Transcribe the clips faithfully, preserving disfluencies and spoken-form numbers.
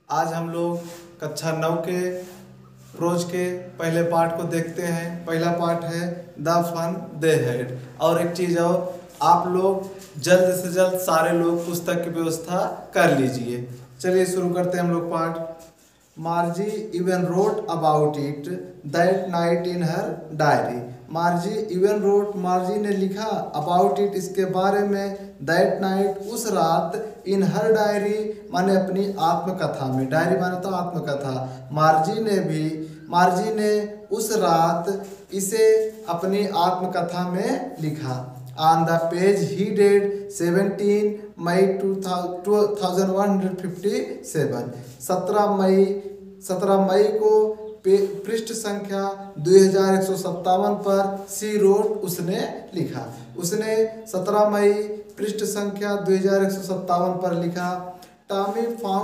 आज हम लोग कक्षा नौ के प्रोज के पहले पार्ट को देखते हैं। पहला पार्ट है द फन दे हैड। और एक चीज़ और, आप लोग जल्द से जल्द सारे लोग पुस्तक की व्यवस्था कर लीजिए। चलिए शुरू करते हैं हम लोग part. Margie even wrote about it that night in her diary. Margie even wrote, Margie ने लिखा, अबाउट इट, इसके बारे में, दैट नाइट, उस रात, इन हर डायरी माने अपनी आत्मकथा में, डायरी माने तो आत्मकथा। मार्जी ने भी, मार्जी ने उस रात इसे अपनी आत्मकथा में लिखा। On the page headed seventeen May two thousand one hundred fifty seven. सत्रह मई सत्रह मई को पृष्ठ संख्या दो हज़ार एक सौ सत्तावन पर सी रोट, उसने लिखा। उसने सत्रह मई पृष्ठ संख्या दो हज़ार एक सौ सत्तावन पर लिखा। Tommy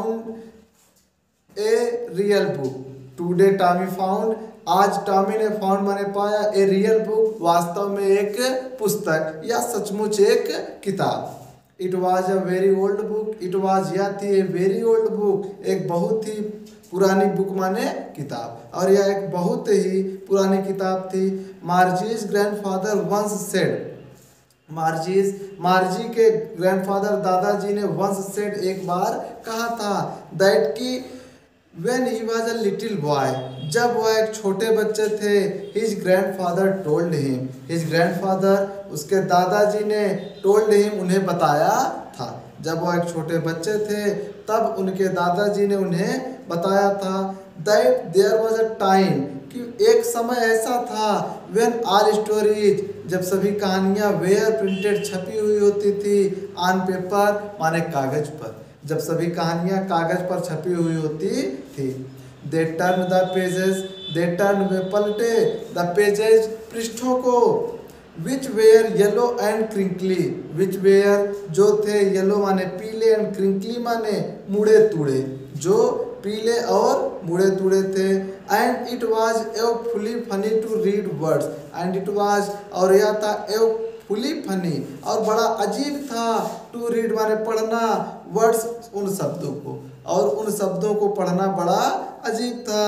found a real book today. Tommy found, आज टॉमी ने फाउंड माने पाया, ए रियल बुक, वास्तव में एक पुस्तक या सचमुच एक किताब। It was a very old book, it was, यह थी, ए वेरी ओल्ड बुक, एक बहुत ही पुरानी बुक माने किताब, और यह एक बहुत ही पुरानी किताब थी। Margie's grandfather once said, Margie's, Margie के ग्रैंडफादर दादाजी ने वंस सेड, एक बार कहा था, दैट की When he was a little boy, जब वह एक छोटे बच्चे थे, his grandfather told him, his grandfather, उसके दादाजी ने told him, उन्हें बताया था। जब वह एक छोटे बच्चे थे तब उनके दादाजी ने उन्हें बताया था, that there was a time, कि एक समय ऐसा था, when all stories, जब सभी कहानियाँ were printed, छपी हुई होती थी, on paper माने कागज पर, जब सभी कहानियाँ कागज पर छपी हुई होती थी। They turn the pages, they turn, वे पलटे, द पेजेस, पृष्ठों को, which were yellow and crinkly, which were, जो थे, येलो माने पीले, एंड क्रिंकली माने मुड़े तुड़े, जो पीले और मुड़े तुड़े थे। And it was a awfully funny to read words, and it was, और यह था, ए फुली फनी, और बड़ा अजीब था, टू रीड माने पढ़ना, वर्ड्स, उन शब्दों को, और उन शब्दों को पढ़ना बड़ा अजीब था।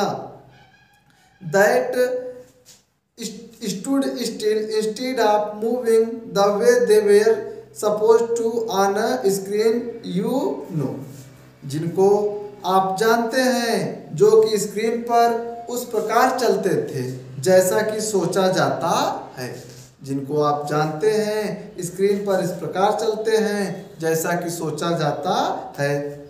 That stood still instead of moving the way they were supposed to on a screen, you know, जिनको आप जानते हैं, जो कि स्क्रीन पर उस प्रकार चलते थे जैसा कि सोचा जाता है, जिनको आप जानते हैं स्क्रीन पर इस प्रकार चलते हैं जैसा कि सोचा जाता है।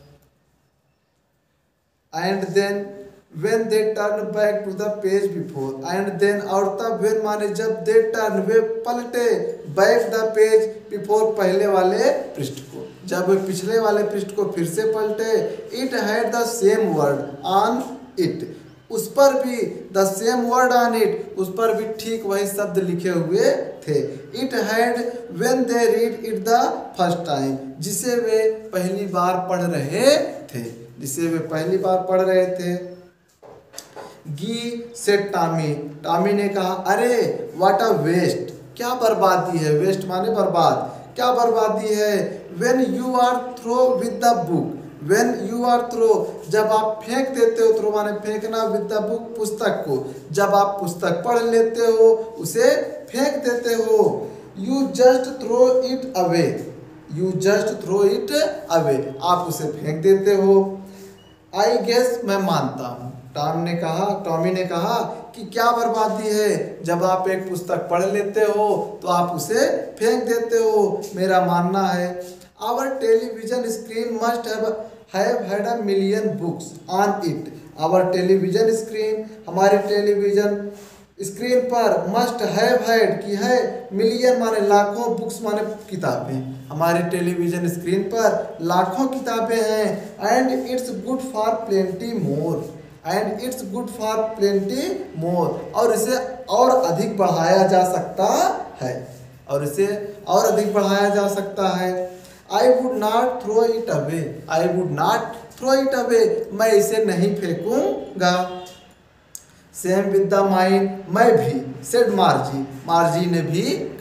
And then when they turn back to the page before, and then, और तब, when माने जब, they turn, वे पलटे, back the page before, पहले वाले पृष्ठ को, जब वे पिछले वाले पृष्ठ को फिर से पलटे, it had the same word on it, उस पर भी the same word on it, उस पर भी ठीक वही शब्द लिखे हुए थे। It had when they read it the first time, जिसे वे पहली बार पढ़ रहे थे, जिसे वे पहली बार पढ़ रहे थे। गी से टॉमी, टॉमी ने कहा, अरे व्हाट अ वेस्ट, क्या बर्बादी है, वेस्ट माने बर्बाद, क्या बर्बादी है। When you are through with the book, When you are throw, जब आप फेंक देते हो, थ्रो माने फेंकना, with the book, पुस्तक को, जब आप पुस्तक पढ़ लेते हो, उसे फेंक देते हो। You just throw it away, you just throw it away, आप उसे फेंक देते हो। I guess, मैं मानता हूँ, टॉम ने कहा, टॉमी ने कहा कि क्या बर्बादी है, जब आप एक पुस्तक पढ़ लेते हो तो आप उसे फेंक देते हो, मेरा मानना है। Our television screen must have have had a million books on it. Our television screen, हमारे टेलीविजन स्क्रीन पर, must have had, की है, मिलियन माने लाखों, बुक्स माने किताबें, हमारे टेलीविजन स्क्रीन पर लाखों किताबें हैं। And it's good for plenty more, and it's good for plenty more, और इसे और अधिक बढ़ाया जा सकता है, और इसे और अधिक बढ़ाया जा सकता है। I would not throw it away, I would not throw it away, मैं इसे नहीं फेंकूंगा। Same with the mine, मैं भी, said मार्जी, मार्जी ने भी कहा,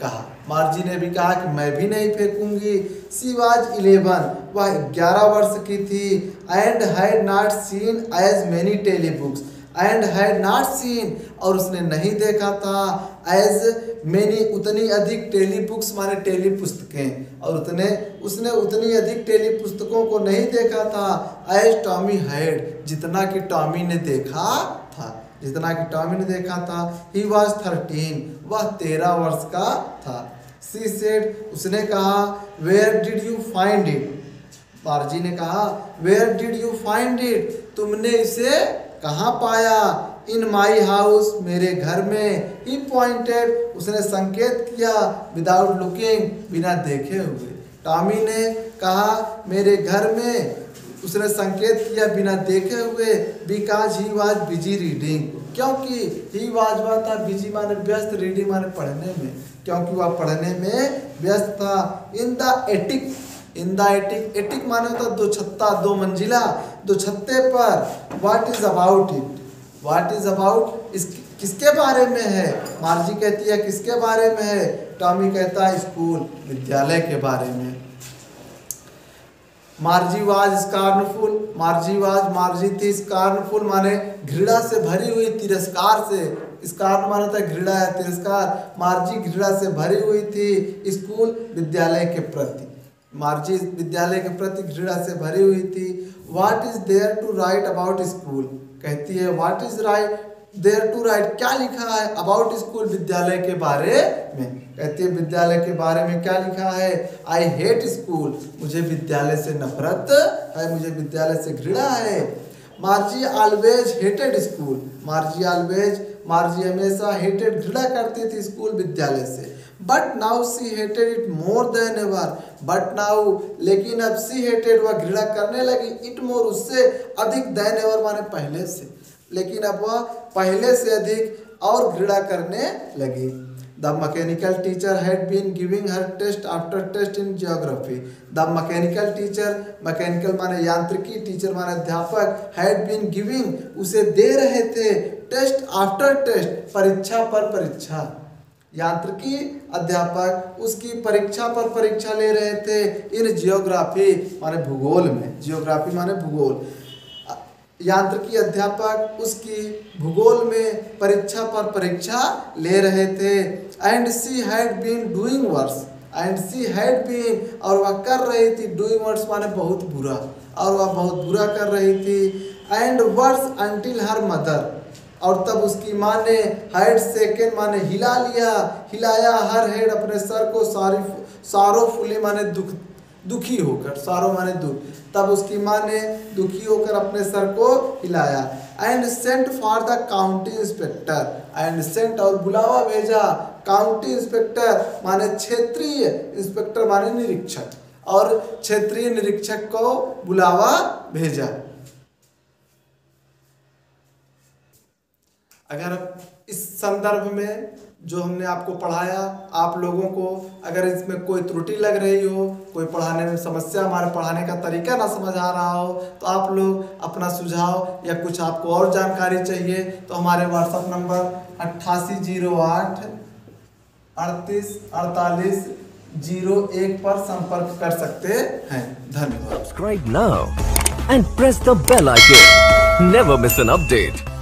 मार्जी ने भी कहा कि मैं भी नहीं फेंकूंगी। सी वाज इलेवन, वह ग्यारह वर्ष की थी। And had not seen as many telebooks, and had not seen और उसने नहीं देखा था, एज मेनी उतनी अधिक टेली बुक्स माने टेली पुस्तकें, और उतने उसने उतनी अधिक टेली पुस्तकों को नहीं देखा था, एज टॉमी हैड जितना कि टॉमी ने देखा था जितना कि टॉमी ने देखा था। ही वॉज थर्टीन, वह तेरह वर्ष का था। सी सेड, उसने कहा, where did you find it, Margie ने कहा, where did you find it, तुमने इसे कहाँ पाया। इन माई हाउस, मेरे घर में। ही पॉइंटेड, उसने संकेत किया, विदाउट लुकिंग, बिना देखे हुए। टॉमी ने कहा, मेरे घर में, उसने संकेत किया बिना देखे हुए। Because he was busy reading, क्योंकि ही वॉज वह था, बिजी माने व्यस्त, रीडिंग माने पढ़ने में, क्योंकि वह पढ़ने में व्यस्त था। In the attic, in the attic, attic माने होता दो छत्ता, दो मंजिला, दो छत्ते पर। What is about it, what is about, इस किसके बारे में है। मार्जी कहती है किसके बारे में है। टॉमी कहता है स्कूल, विद्यालय के बारे में। Margie was scornful, Margie was, Margie थी स्कॉर्नफुल माने घृणा से भरी हुई, तिरस्कार से, स्कॉर्न माने था घृणा या तिरस्कार। मार्जी घृणा से भरी हुई थी स्कूल, विद्यालय के प्रति। मार्जी विद्यालय के प्रति घृणा से भरी हुई थी। What is there to write about school, कहती है what is write there to write, क्या लिखा है अबाउट स्कूल, विद्यालय के बारे में। कहती है विद्यालय के बारे में क्या लिखा है। आई हेट स्कूल, मुझे विद्यालय से नफरत है, मुझे विद्यालय से घृणा है। Margie always hated school, Margie always, Margie हमेशा हेटेड, घृणा करती थी स्कूल, विद्यालय से। But now she hated it more than ever, but now, लेकिन अब सी हेटेड, वह घृणा करने लगी, इट मोर, उससे अधिक, देन एवर माने पहले से, लेकिन अब वह पहले से अधिक और घृणा करने लगी। The mechanical teacher had been giving her test after test in geography. The mechanical teacher, mechanical माने यांत्रिकी, टीचर माने अध्यापक, हैड बीन गिविंग, उसे दे रहे थे, टेस्ट आफ्टर टेस्ट, परीक्षा पर परीक्षा। यांत्रिकी अध्यापक उसकी परीक्षा पर परीक्षा ले रहे थे, इन जियोग्राफी माने भूगोल में, जियोग्राफी माने भूगोल। यांत्रिकी अध्यापक उसकी भूगोल में परीक्षा पर परीक्षा ले रहे थे। And she had been doing worse, and she had been, और वह कर रही थी, डूइंग वर्स माने बहुत बुरा, और वह बहुत बुरा कर रही थी। And worse until her mother, और तब उसकी माँ ने, हैड सेकेंड माने हिला लिया, हिलाया, हर हेड अपने सर को, सारी सारोफुली माने दुख, दुखी होकर, सारो माने दुख, तब उसकी माँ ने दुखी होकर अपने सर को हिलाया। And sent for the county inspector, and sent और बुलावा भेजा, काउंटी इंस्पेक्टर माने क्षेत्रीय, इंस्पेक्टर माने निरीक्षक, और क्षेत्रीय निरीक्षक को बुलावा भेजा। अगर इस संदर्भ में जो हमने आपको पढ़ाया, आप लोगों को अगर इसमें कोई त्रुटि लग रही हो, कोई पढ़ाने में समस्या, हमारे पढ़ाने का तरीका ना समझ आ रहा हो, तो आप लोग अपना सुझाव या कुछ आपको और जानकारी चाहिए तो हमारे व्हाट्सएप नंबर अट्ठासी जीरो आठ अड़तीस अड़तालीस जीरो एक पर संपर्क कर सकते हैं। धन्यवाद। Subscribe now and press the bell icon. Never miss an update.